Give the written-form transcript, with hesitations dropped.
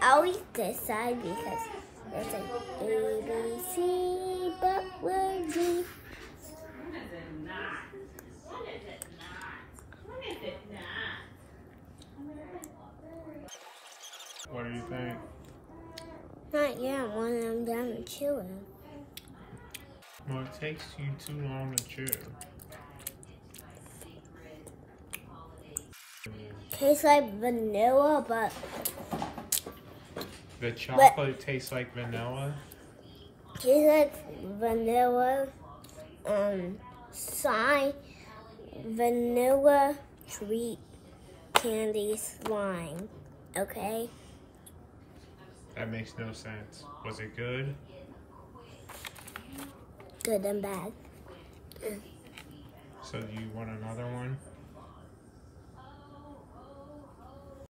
I'll eat this side because it's like A, B, C, but we're D. What do you think? Not yet, when I'm done chewing. Well, it takes you too long to chew. Tastes like vanilla, but The chocolate tastes like vanilla? tastes like vanilla, vanilla treat candy slime, okay? That makes no sense. Was it good? Good and bad. So do you want another one?